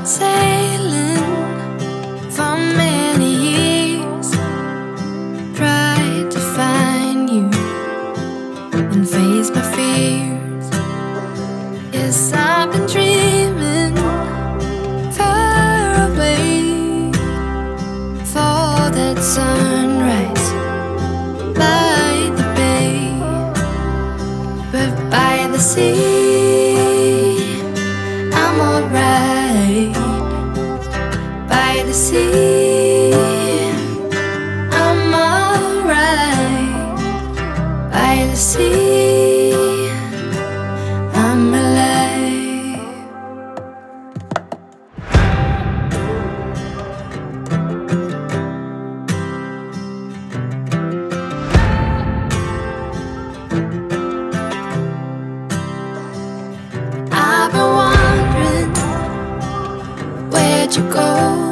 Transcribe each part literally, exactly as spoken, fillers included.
Sailing for many years, tried to find you and face my fears. Yes, I've been dreaming far away for that sunrise by the bay, but by the sea I'm alright. By the sea I'm alright. By the sea I'm alive. I've been wondering, where'd you go?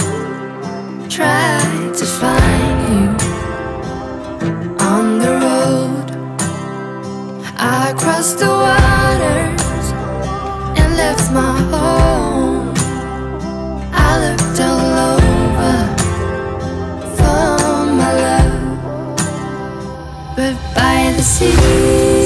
Tried to find you on the road. I crossed the waters and left my home. I looked all over for my love, but by the sea